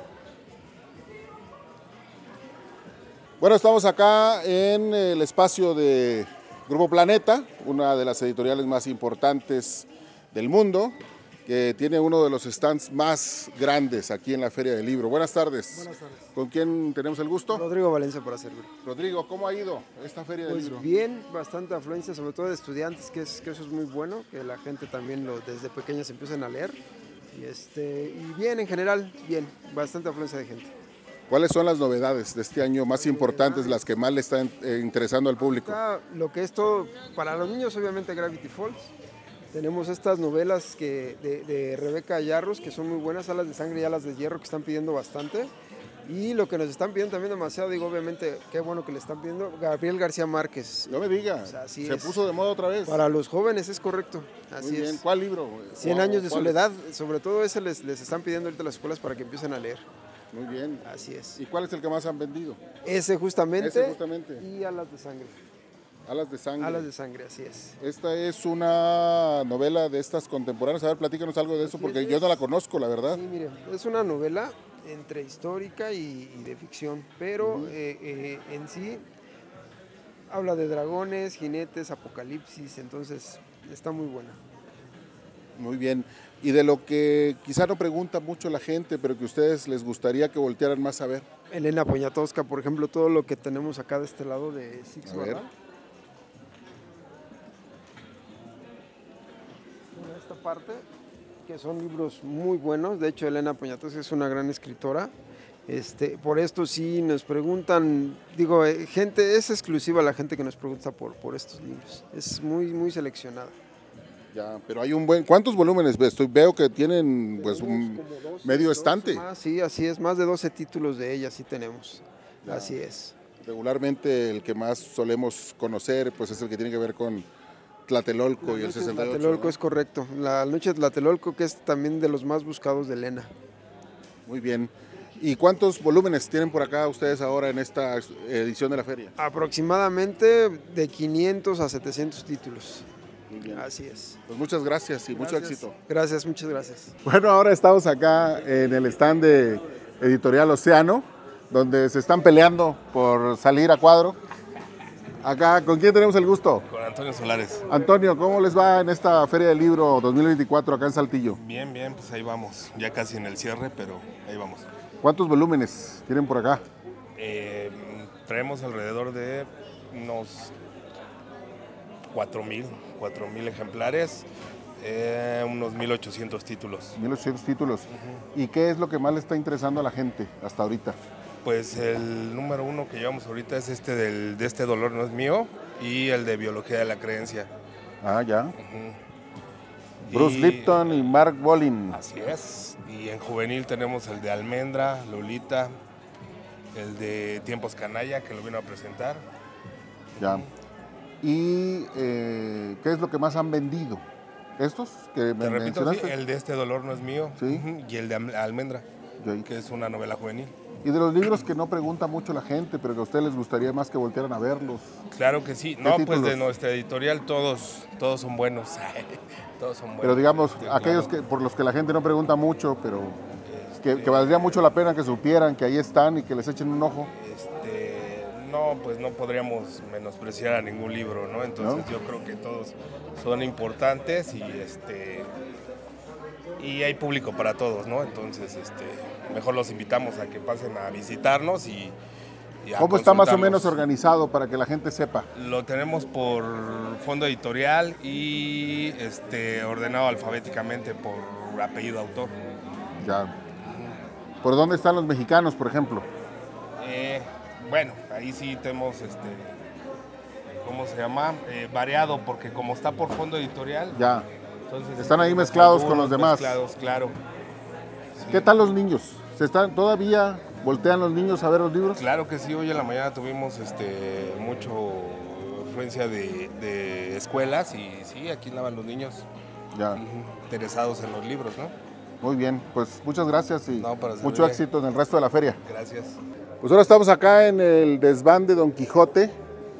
Bueno, estamos acá en el espacio de Grupo Planeta, una de las editoriales más importantes del mundo, que tiene uno de los stands más grandes aquí en la Feria del Libro. Buenas tardes. Buenas tardes. ¿Con quién tenemos el gusto? Rodrigo Valencia para servir. Rodrigo, ¿cómo ha ido esta Feria del Pues Libro? bien, bastante afluencia, sobre todo de estudiantes, que, es, que eso es muy bueno, que la gente también lo, desde pequeños empiecen a leer. Y, este, y bien, en general, bien, bastante afluencia de gente. ¿Cuáles son las novedades de este año más importantes, las que más le están eh, interesando al público? Está lo que es todo, para los niños obviamente Gravity Falls. Tenemos estas novelas que, de, de Rebeca Yarros, que son muy buenas, Alas de Sangre y Alas de Hierro, que están pidiendo bastante. Y lo que nos están pidiendo también demasiado, digo, obviamente, qué bueno que le están pidiendo, Gabriel García Márquez. No me diga, O sea, así se es. puso de moda otra vez. Para los jóvenes es correcto, así Muy bien. es. ¿Cuál libro? Cien ¿O años de cuál? soledad, sobre todo ese les, les están pidiendo ahorita las escuelas para que empiecen a leer. Muy bien. Así es. ¿Y cuál es el que más han vendido? Ese justamente. Ese justamente. Y Alas de Sangre. Alas de Sangre. Alas de Sangre, así es. Esta es una novela de estas contemporáneas. A ver, platícanos algo de eso, porque yo no la conozco, la verdad. Sí, mire, es una novela entre histórica y, y de ficción, pero uh-huh. eh, eh, en sí habla de dragones, jinetes, apocalipsis, entonces está muy buena. Muy bien. Y de lo que quizá no pregunta mucho la gente, pero que a ustedes les gustaría que voltearan más a ver. Elena Poniatowska, por ejemplo, todo lo que tenemos acá de este lado de Six, a ver. Esta parte, que son libros muy buenos, de hecho Elena Poniatowska es una gran escritora. Este, por esto sí nos preguntan, digo, eh, gente, es exclusiva la gente que nos pregunta por, por estos libros, es muy, muy seleccionada. Ya, pero hay un buen, ¿cuántos volúmenes ves? Estoy, veo que tienen pues un doce, medio estante. Más, sí, así es, más de doce títulos de ella sí tenemos, ya. Así es. Regularmente el que más solemos conocer pues es el que tiene que ver con Tlatelolco y el sesenta y ocho. Tlatelolco, ¿no? Es correcto, la noche de Tlatelolco, que es también de los más buscados de Elena. Muy bien. ¿Y cuántos volúmenes tienen por acá ustedes ahora en esta edición de la feria? Aproximadamente de quinientos a setecientos títulos. Así es. Pues muchas gracias y Gracias. mucho éxito. Gracias, muchas gracias. Bueno, ahora estamos acá en el stand de Editorial Océano, donde se están peleando por salir a cuadro. Acá, ¿con quién tenemos el gusto? Con Antonio Solares. Antonio, ¿cómo les va en esta Feria del Libro dos mil veinticuatro acá en Saltillo? Bien, bien, pues ahí vamos. Ya casi en el cierre, pero ahí vamos. ¿Cuántos volúmenes tienen por acá? Eh, traemos alrededor de unos cuatro mil ejemplares, eh, unos mil ochocientos títulos. mil ochocientos títulos. Uh-huh. ¿Y qué es lo que más le está interesando a la gente hasta ahorita? Pues el número uno que llevamos ahorita es este del, de Este dolor no es mío y el de Biología de la creencia. Ah, ya. Uh-huh. Bruce y, Lipton y Mark Bolin. Así es. Y en juvenil tenemos el de Almendra, Lolita, el de Tiempos Canalla, que lo vino a presentar. Ya. Uh-huh. ¿Y eh, qué es lo que más han vendido? ¿Estos que me Te repito, mencionaste? sí, el de Este dolor no es mío. ¿Sí? Uh-huh. Y el de Almendra, sí, que es una novela juvenil. Y de los libros que no pregunta mucho la gente, pero que a ustedes les gustaría más que voltearan a verlos. Claro que sí. No, títulos? Pues de nuestra editorial todos, todos son buenos. Todos son buenos. Pero digamos, sí, aquellos claro. que, por los que la gente no pregunta mucho, pero este, que, que valdría mucho la pena que supieran que ahí están y que les echen un ojo. Este, no, pues no podríamos menospreciar a ningún libro, ¿no? Entonces ¿no? Yo creo que todos son importantes y este y hay público para todos, ¿no? Entonces, este, mejor los invitamos a que pasen a visitarnos y, y a ¿Cómo está más o menos organizado para que la gente sepa? Lo tenemos por fondo editorial y este, ordenado alfabéticamente por apellido autor. Ya. ¿Por dónde están los mexicanos, por ejemplo? Eh, bueno, ahí sí tenemos, este, ¿cómo se llama? Eh, variado, porque como está por fondo editorial... Ya. Entonces, están ahí mezclados con los demás. Mezclados, claro. Sí. ¿Qué tal los niños? ¿Se están todavía voltean los niños a ver los libros? Claro que sí. Hoy en la mañana tuvimos este mucho influencia de, de escuelas y sí, aquí andaban los niños ya. interesados en los libros, ¿no? Muy bien, pues muchas gracias y no, mucho éxito en el resto de la feria. Gracias. Pues ahora estamos acá en el desván de Don Quijote,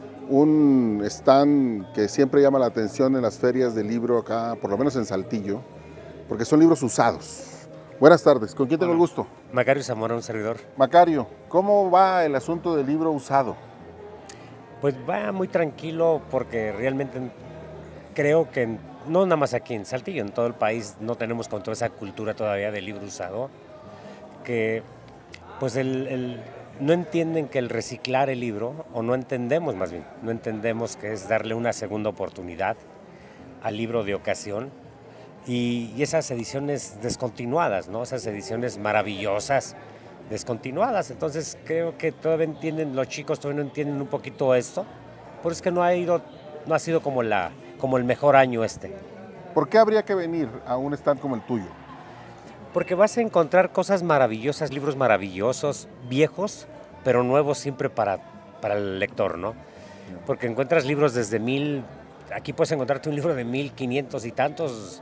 un stand que siempre llama la atención en las ferias de libro acá, por lo menos en Saltillo, porque son libros usados. Buenas tardes, ¿con quién tengo el gusto? Macario Zamora, un servidor. Macario, ¿cómo va el asunto del libro usado? Pues va muy tranquilo porque realmente creo que no nada más aquí en Saltillo, en todo el país no tenemos con toda esa cultura todavía del libro usado, que pues el... el no entienden que el reciclar el libro, o no entendemos más bien, no entendemos que es darle una segunda oportunidad al libro de ocasión y, y esas ediciones descontinuadas, ¿no? Esas ediciones maravillosas, descontinuadas. Entonces creo que todavía entienden, los chicos todavía no entienden un poquito esto, por eso es que no ha ido, no ha sido como, la, como el mejor año este. ¿Por qué habría que venir a un stand como el tuyo? Porque vas a encontrar cosas maravillosas, libros maravillosos, viejos, pero nuevos siempre para, para el lector, ¿no? Porque encuentras libros desde mil, aquí puedes encontrarte un libro de mil quinientos y tantos,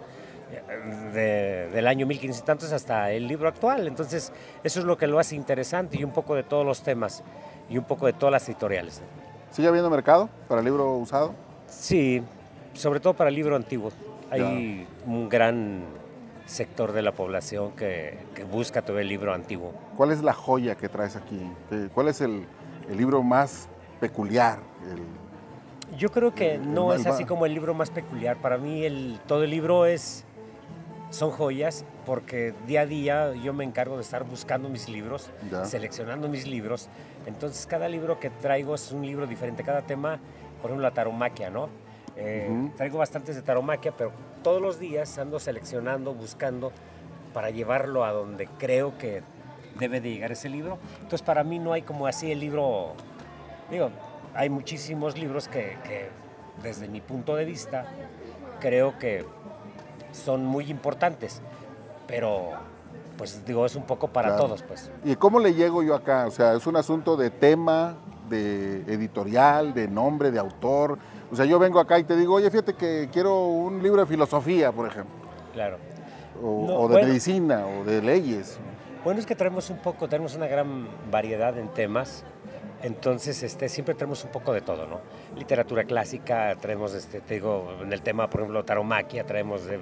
de, del año mil quinientos y tantos hasta el libro actual. Entonces, eso es lo que lo hace interesante y un poco de todos los temas y un poco de todas las editoriales. ¿Sigue habiendo mercado para el libro usado? Sí, sobre todo para el libro antiguo. Hay ya. un gran sector de la población que, que busca todo el libro antiguo. ¿Cuál es la joya que traes aquí? ¿Cuál es el, el libro más peculiar? El, Yo creo que el, no el, es así como el libro más peculiar. Para mí el, todo el libro es, son joyas porque día a día yo me encargo de estar buscando mis libros, ya. seleccionando mis libros. Entonces cada libro que traigo es un libro diferente. Cada tema, por ejemplo la taromaquia, ¿no? Eh, uh-huh. Traigo bastantes de taromaquia, pero todos los días ando seleccionando, buscando para llevarlo a donde creo que debe de llegar ese libro. Entonces para mí no hay como así el libro, digo, hay muchísimos libros que, que desde mi punto de vista creo que son muy importantes, pero pues digo, es un poco para claro. todos, pues. ¿Y cómo le llego yo acá? O sea, es un asunto de tema, de editorial, de nombre, de autor. O sea, yo vengo acá y te digo, oye, fíjate que quiero un libro de filosofía, por ejemplo. Claro. O, no, o de bueno, medicina, o de leyes. Bueno, es que traemos un poco, tenemos una gran variedad en temas Entonces, este, siempre tenemos un poco de todo, ¿no? Literatura clásica, traemos, este, te digo, en el tema, por ejemplo, taromaquia, traemos de,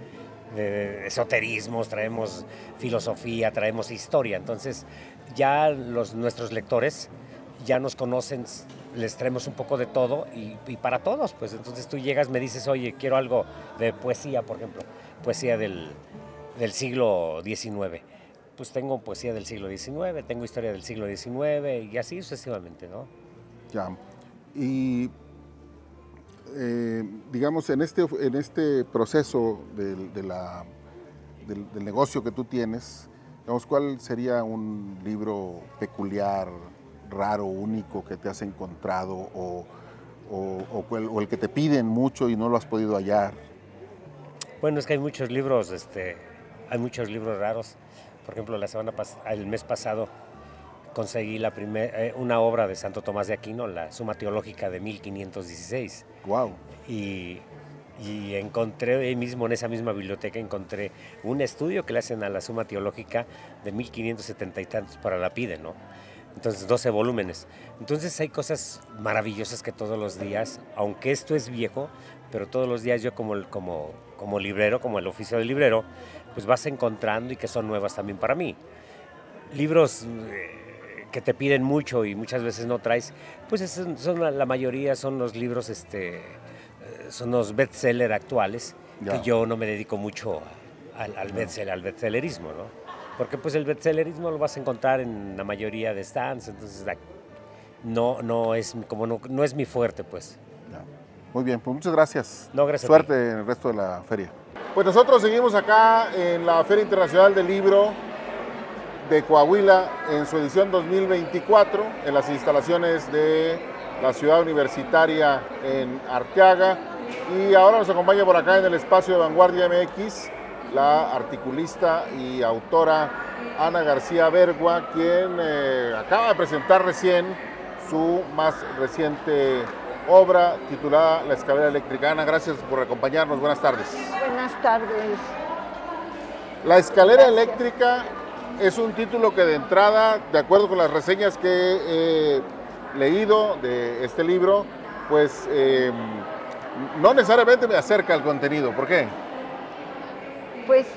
de esoterismos, traemos filosofía, traemos historia. Entonces, ya los, nuestros lectores ya nos conocen, les traemos un poco de todo y, y para todos, pues. Entonces, tú llegas, me dices, oye, quiero algo de poesía, por ejemplo, poesía del, del siglo diecinueve. Pues tengo poesía del siglo diecinueve, tengo historia del siglo diecinueve y así sucesivamente, ¿no? Ya. Y eh, digamos, en este, en este proceso del, de la, del, del negocio que tú tienes, digamos, ¿cuál sería un libro peculiar, raro, único que te has encontrado o, o, o, cual, o el que te piden mucho y no lo has podido hallar? Bueno, es que hay muchos libros, este, hay muchos libros raros. Por ejemplo, la semana pas el mes pasado conseguí la primer, eh, una obra de Santo Tomás de Aquino, la Suma Teológica de mil quinientos dieciséis. Wow. Y, y encontré ahí mismo, en esa misma biblioteca, encontré un estudio que le hacen a la Suma Teológica de mil quinientos setenta y tantos para la PIDE, ¿no? Entonces, doce volúmenes. Entonces, hay cosas maravillosas que todos los días, aunque esto es viejo, pero todos los días yo como, como, como librero, como el oficio de librero, pues vas encontrando y que son nuevas también para mí. Libros eh, que te piden mucho y muchas veces no traes, pues son, son la mayoría son los libros, este, son los bestseller actuales, ya. Que yo no me dedico mucho al, al, bestseller, al bestsellerismo, ¿no? Porque pues el bestsellerismo lo vas a encontrar en la mayoría de stands, entonces no, no, es, como no, no es mi fuerte, pues. Ya. Muy bien, pues muchas gracias. No, gracias. Suerte en el resto de la feria. Pues nosotros seguimos acá en la Feria Internacional del Libro de Coahuila en su edición dos mil veinticuatro, en las instalaciones de la Ciudad Universitaria en Arteaga. Y ahora nos acompaña por acá en el espacio de Vanguardia M X la articulista y autora Ana García Bergua, quien eh, acaba de presentar recién su más reciente obra titulada La Escalera Eléctrica. Ana, gracias por acompañarnos. Buenas tardes. Buenas tardes. La Escalera gracias. Eléctrica es un título que de entrada, de acuerdo con las reseñas que he leído de este libro, pues eh, no necesariamente me acerca al contenido. ¿Por qué? Pues,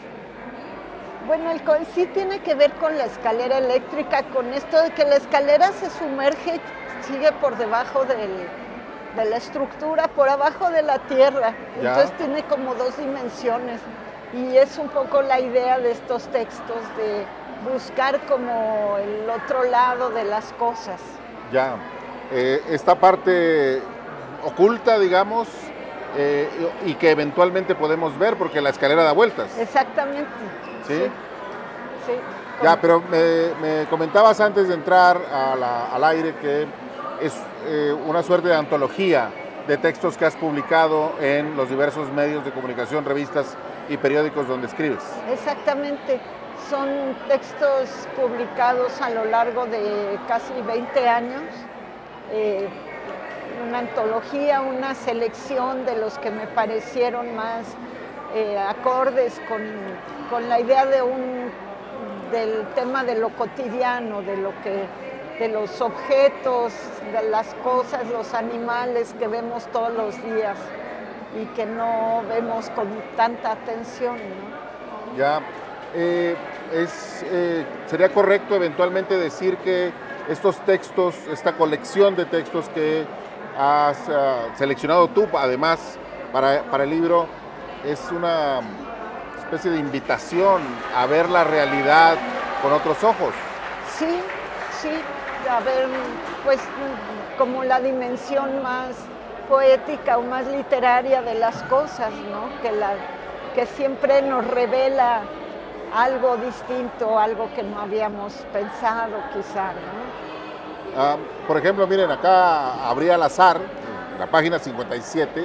bueno, el sí tiene que ver con la escalera eléctrica, con esto de que la escalera se sumerge, sigue por debajo del, de la estructura, por abajo de la tierra. ¿Ya? Entonces tiene como dos dimensiones y es un poco la idea de estos textos, de buscar como el otro lado de las cosas. Ya, eh, esta parte oculta, digamos, Eh, y que eventualmente podemos ver porque la escalera da vueltas. Exactamente. ¿Sí? Sí. sí ya, pero me, me comentabas antes de entrar a la, al aire que es eh, una suerte de antología de textos que has publicado en los diversos medios de comunicación, revistas y periódicos donde escribes. Exactamente. Son textos publicados a lo largo de casi veinte años. Eh, una antología, una selección de los que me parecieron más eh, acordes con, con la idea de un, del tema de lo cotidiano, de, lo que, de los objetos, de las cosas, los animales que vemos todos los días y que no vemos con tanta atención, ¿no? Ya, eh, es, eh, sería correcto eventualmente decir que estos textos, esta colección de textos que has uh, seleccionado tú, además, para, para el libro, es una especie de invitación a ver la realidad con otros ojos. Sí, sí, a ver, pues, como la dimensión más poética o más literaria de las cosas, ¿no? Que, la, que siempre nos revela algo distinto, algo que no habíamos pensado, quizá, ¿no? Uh, por ejemplo, miren, acá abrí al azar, en la página cincuenta y siete,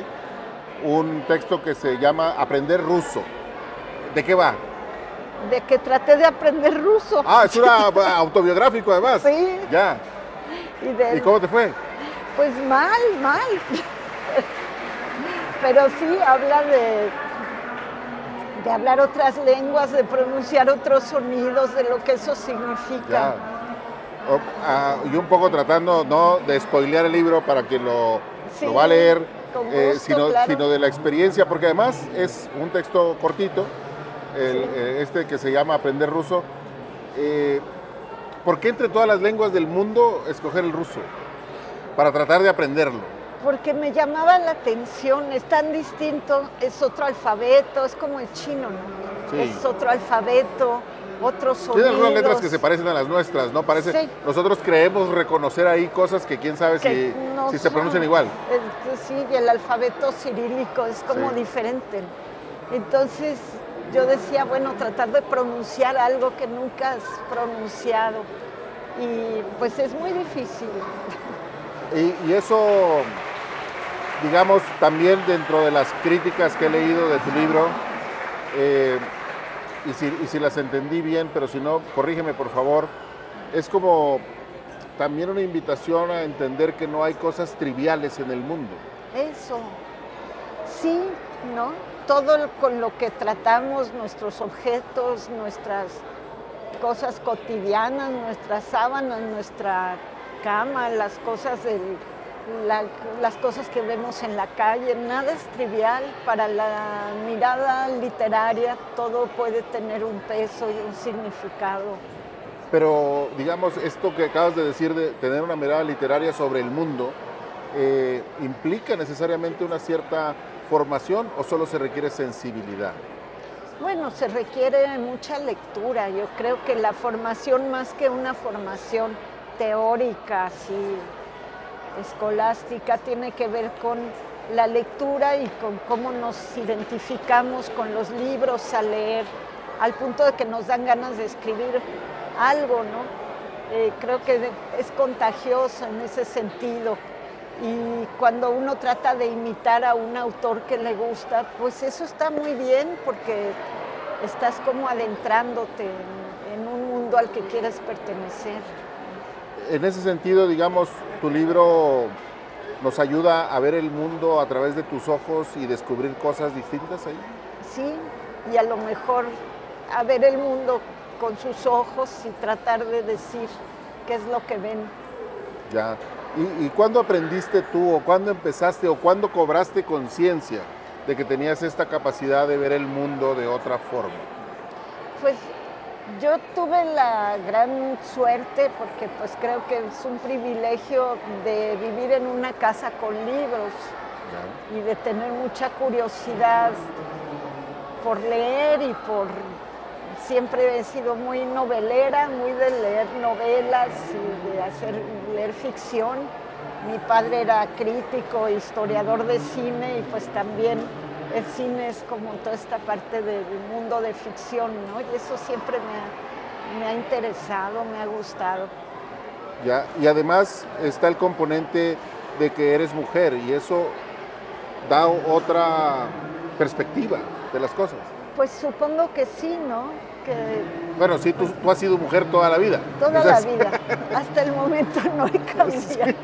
un texto que se llama Aprender ruso. ¿De qué va? De que traté de aprender ruso. Ah, es una autobiográfico además. Sí. Ya. ¿Y, de... ¿Y cómo te fue? Pues mal, mal. Pero sí, habla de, de hablar otras lenguas, de pronunciar otros sonidos, de lo que eso significa. Ya. O, uh, y un poco tratando no de spoilear el libro para quien lo, sí, lo va a leer, con gusto, eh, sino, claro. sino de la experiencia, porque además es un texto cortito, el, sí. eh, este que se llama Aprender ruso. Eh, ¿Por qué entre todas las lenguas del mundo escoger el ruso? Para tratar de aprenderlo. Porque me llamaba la atención, es tan distinto, es otro alfabeto, es como el chino, ¿no? Sí. Es otro alfabeto, otros sonidos. Tiene algunas letras que se parecen a las nuestras, ¿no? Parece, sí. Nosotros creemos reconocer ahí cosas que quién sabe que si, no si se pronuncian igual. El, sí, y el alfabeto cirílico es como sí. diferente. Entonces yo decía, bueno, tratar de pronunciar algo que nunca has pronunciado. Y pues es muy difícil. Y, y eso, digamos, también dentro de las críticas que he leído de tu libro, eh, y, si, y si las entendí bien, pero si no, corrígeme por favor, es como también una invitación a entender que no hay cosas triviales en el mundo. Eso, sí, ¿no? Todo con lo que tratamos, nuestros objetos, nuestras cosas cotidianas, nuestras sábanas, nuestra cama, las cosas, del, la, las cosas que vemos en la calle, nada es trivial. Para la mirada literaria todo puede tener un peso y un significado. Pero, digamos, esto que acabas de decir de tener una mirada literaria sobre el mundo, eh, ¿implica necesariamente una cierta formación o solo se requiere sensibilidad? Bueno, se requiere mucha lectura. Yo creo que la formación, más que una formación teórica, así, escolástica, tiene que ver con la lectura y con cómo nos identificamos con los libros al leer, al punto de que nos dan ganas de escribir algo, ¿no? Eh, creo que es contagioso en ese sentido. Y cuando uno trata de imitar a un autor que le gusta, pues eso está muy bien porque estás como adentrándote en, en un mundo al que quieres pertenecer. En ese sentido, digamos, tu libro nos ayuda a ver el mundo a través de tus ojos y descubrir cosas distintas ahí. Sí, y a lo mejor a ver el mundo con sus ojos y tratar de decir qué es lo que ven. Ya. ¿Y, y cuándo aprendiste tú, o cuándo empezaste, o cuándo cobraste conciencia de que tenías esta capacidad de ver el mundo de otra forma? Pues yo tuve la gran suerte, porque pues creo que es un privilegio de vivir en una casa con libros ya. Y de tener mucha curiosidad por leer y por... Siempre he sido muy novelera, muy de leer novelas y de hacer, leer ficción. Mi padre era crítico, historiador de cine, y pues también el cine es como toda esta parte del mundo de ficción, ¿no? Y eso siempre me ha, me ha interesado, me ha gustado. Ya, y además está el componente de que eres mujer, y eso da otra perspectiva de las cosas. Pues supongo que sí, ¿no? Que... Bueno, sí, tú, tú has sido mujer toda la vida. Toda o sea, la vida. Hasta el momento no he cambiado. Sí.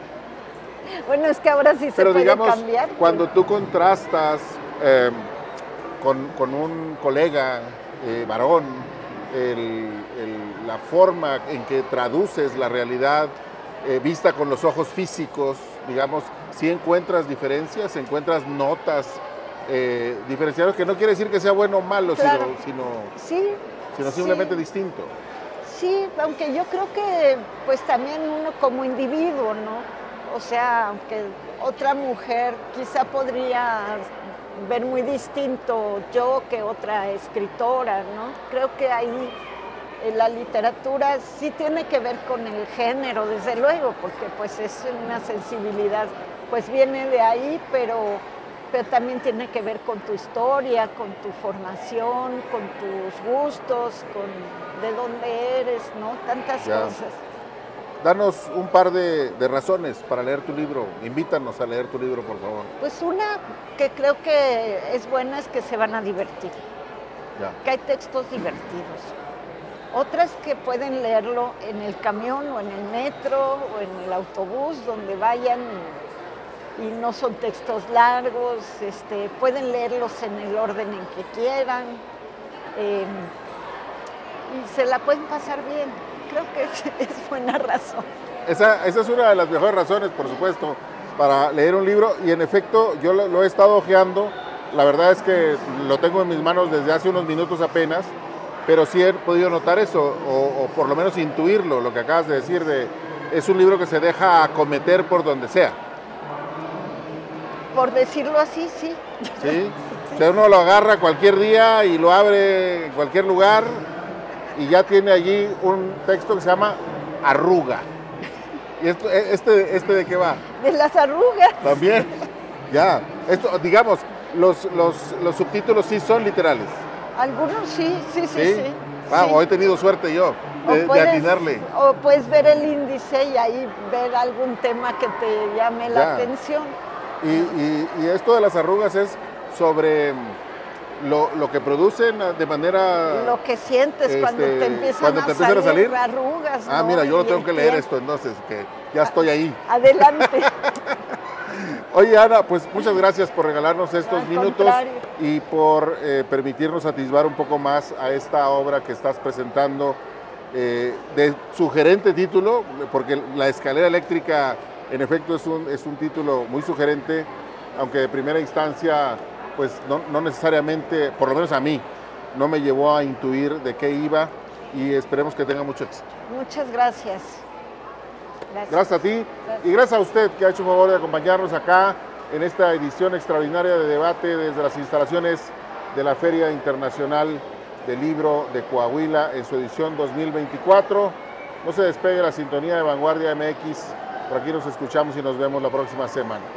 Bueno, es que ahora sí se Pero puede digamos, cambiar. Cuando tú contrastas eh, con, con un colega eh, varón, el, el, la forma en que traduces la realidad eh, vista con los ojos físicos, digamos, ¿sí encuentras diferencias? ¿Encuentras notas eh, diferenciadas? Que no quiere decir que sea bueno o malo, claro. sino, sino, sí, sino simplemente sí. distinto. Sí, aunque yo creo que pues también uno como individuo, ¿no? O sea, aunque otra mujer quizá podría ver muy distinto yo que otra escritora, ¿no? Creo que ahí en la literatura sí tiene que ver con el género, desde luego, porque pues es una sensibilidad, pues viene de ahí, pero, pero también tiene que ver con tu historia, con tu formación, con tus gustos, con de dónde eres, ¿no? Tantas ya. cosas. Danos un par de, de razones para leer tu libro. Invítanos a leer tu libro, por favor. Pues una que creo que es buena es que se van a divertir. Ya. Que hay textos divertidos. Otras que pueden leerlo en el camión o en el metro o en el autobús, donde vayan y, y no son textos largos. Este, pueden leerlos en el orden en que quieran. Eh, y se la pueden pasar bien. creo que es, es buena razón. Esa, esa es una de las mejores razones, por supuesto, para leer un libro, y en efecto yo lo, lo he estado hojeando. La verdad es que lo tengo en mis manos desde hace unos minutos apenas, pero sí he podido notar eso, o, o por lo menos intuirlo, lo que acabas de decir, de, es un libro que se deja acometer por donde sea. Por decirlo así, sí. ¿Sí? O sea, uno lo agarra cualquier día y lo abre en cualquier lugar y ya tiene allí un texto que se llama Arruga. ¿Y esto, este, este de qué va? De las arrugas. También, ya. Esto, digamos, los, los, los subtítulos sí son literales. Algunos sí, sí, sí, sí. sí. Vamos, sí. he tenido suerte yo de, puedes, de atinarle. O puedes ver el índice y ahí ver algún tema que te llame la ya. atención. Y, y, y esto de las arrugas es sobre lo, lo que producen de manera... Lo que sientes este, cuando te empiezan, cuando te a, empiezan salir a salir arrugas. Ah, ¿no? mira, yo lo tengo y que leer tiempo. esto entonces, que ya estoy ahí. Adelante. Oye, Ana, pues muchas gracias por regalarnos estos Al minutos contrario. y por eh, permitirnos atisbar un poco más a esta obra que estás presentando eh, de sugerente título, porque La escalera eléctrica en efecto es un, es un título muy sugerente, aunque de primera instancia pues no, no necesariamente, por lo menos a mí, no me llevó a intuir de qué iba, y esperemos que tenga mucho éxito. Muchas gracias. Gracias. Gracias a ti gracias. Y gracias a usted que ha hecho el favor de acompañarnos acá en esta edición extraordinaria de debate desde las instalaciones de la Feria Internacional del Libro de Coahuila en su edición dos mil veinticuatro. No se despegue la sintonía de Vanguardia M X, por aquí nos escuchamos y nos vemos la próxima semana.